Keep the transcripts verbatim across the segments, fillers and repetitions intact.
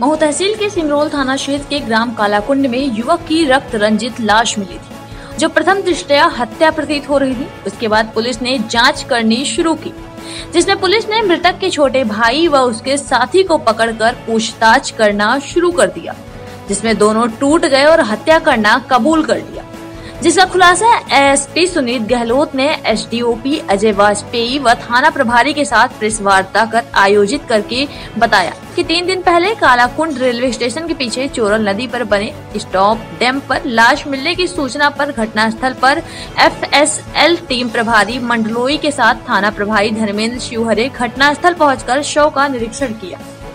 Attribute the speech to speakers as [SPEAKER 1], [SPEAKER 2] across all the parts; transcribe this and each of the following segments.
[SPEAKER 1] महू तहसील के सिमरोल थाना क्षेत्र के ग्राम कालाकुंड में युवक की रक्त रंजित लाश मिली थी, जो प्रथम दृष्टया हत्या प्रतीत हो रही थी। उसके बाद पुलिस ने जांच करनी शुरू की, जिसमें पुलिस ने मृतक के छोटे भाई व उसके साथी को पकड़कर पूछताछ करना शुरू कर दिया, जिसमें दोनों टूट गए और हत्या करना कबूल कर लिया। जिसका खुलासा एएसपी सुनील गहलोत ने एसडीओपी अजय वाजपेयी व थाना प्रभारी के साथ प्रेस वार्ता कर आयोजित करके बताया कि तीन दिन पहले कालाकुंड रेलवे स्टेशन के पीछे चोरल नदी पर बने स्टॉप डैम पर लाश मिलने की सूचना पर घटनास्थल पर एफएसएल टीम प्रभारी मंडलोई के साथ थाना प्रभारी धर्मेंद्र शिवहरे घटनास्थल पहुंचकर शव का निरीक्षण किया,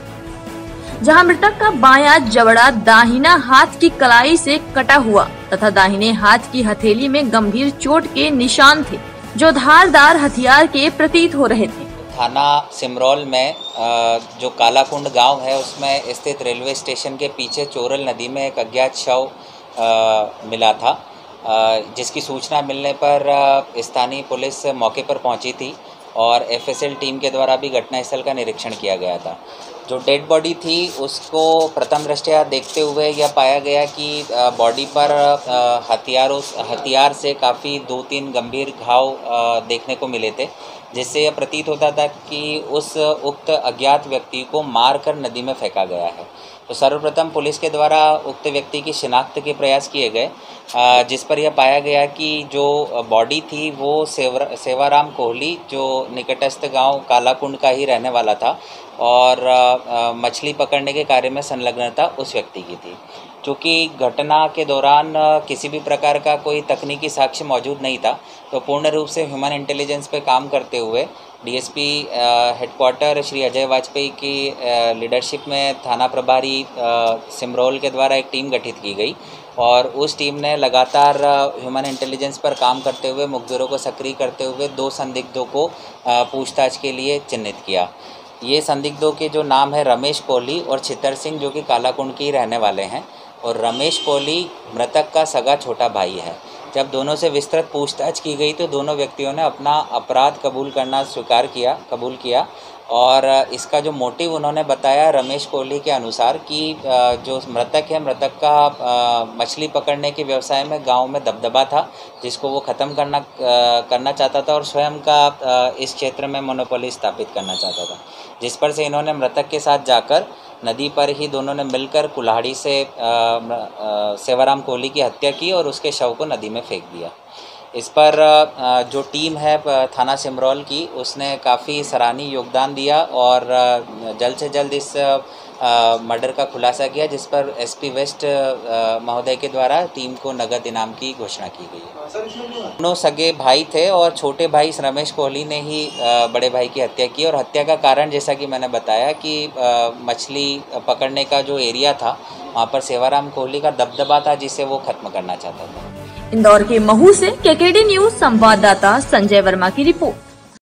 [SPEAKER 1] जहां मृतक का बायां जबड़ा दाहिना हाथ की कलाई से कटा हुआ तथा दाहिने हाथ की हथेली में गंभीर चोट के निशान थे, जो धारदार हथियार के प्रतीत हो रहे थे।
[SPEAKER 2] थाना सिमरोल में जो कालाकुंड गांव है, उसमें स्थित रेलवे स्टेशन के पीछे चोरल नदी में एक अज्ञात शव मिला था, जिसकी सूचना मिलने पर स्थानीय पुलिस मौके पर पहुंची थी और एफएसएल टीम के द्वारा भी घटनास्थल का निरीक्षण किया गया था। जो डेड बॉडी थी उसको प्रथम दृष्टया देखते हुए यह पाया गया कि बॉडी पर हथियारों हथियार से काफ़ी दो तीन गंभीर घाव देखने को मिले थे, जिससे यह प्रतीत होता था कि उस उक्त अज्ञात व्यक्ति को मारकर नदी में फेंका गया है। तो सर्वप्रथम पुलिस के द्वारा उक्त व्यक्ति की शिनाख्त के प्रयास किए गए, जिस पर यह पाया गया कि जो बॉडी थी वो सेवर सेवाराम कोहली, जो निकटस्थ गांव कालाकुंड का ही रहने वाला था और मछली पकड़ने के कार्य में संलग्नता उस व्यक्ति की थी। चूँकि घटना के दौरान किसी भी प्रकार का कोई तकनीकी साक्ष्य मौजूद नहीं था, तो पूर्ण रूप से ह्यूमन इंटेलिजेंस पे काम करते हुए डीएसपी हेडक्वार्टर श्री अजय वाजपेयी की लीडरशिप में थाना प्रभारी सिमरोल के द्वारा एक टीम गठित की गई और उस टीम ने लगातार ह्यूमन इंटेलिजेंस पर काम करते हुए मुखबिरों को सक्रिय करते हुए दो संदिग्धों को पूछताछ के लिए चिन्हित किया। ये संदिग्धों के जो नाम है रमेश कोहली और चित्तर सिंह, जो कि कालाकुंड के ही रहने वाले हैं, और रमेश कोहली मृतक का सगा छोटा भाई है। जब दोनों से विस्तृत पूछताछ की गई तो दोनों व्यक्तियों ने अपना अपराध कबूल करना स्वीकार किया कबूल किया और इसका जो मोटिव उन्होंने बताया रमेश कोहली के अनुसार कि जो मृतक है, मृतक का मछली पकड़ने के व्यवसाय में गांव में दबदबा था, जिसको वो ख़त्म करना करना चाहता था और स्वयं का इस क्षेत्र में मोनोपोली स्थापित करना चाहता था, जिस पर से इन्होंने मृतक के साथ जाकर नदी पर ही दोनों ने मिलकर कुल्हाड़ी से सेवाराम कोहली की हत्या की और उसके शव को नदी में फेंक दिया। इस पर जो टीम है थाना सिमरोल की, उसने काफ़ी सराहनीय योगदान दिया और जल्द से जल्द इस मर्डर का खुलासा किया, जिस पर एसपी वेस्ट महोदय के द्वारा टीम को नगद इनाम की घोषणा की गई। दोनों सगे भाई थे और छोटे भाई रमेश कोहली ने ही बड़े भाई की हत्या की और हत्या का कारण जैसा कि मैंने बताया कि मछली पकड़ने का जो एरिया था वहाँ पर सेवाराम कोहली का दबदबा था, जिसे वो खत्म करना चाहता था।
[SPEAKER 1] इंदौर के महू से केकेडी न्यूज संवाददाता संजय वर्मा की रिपोर्ट।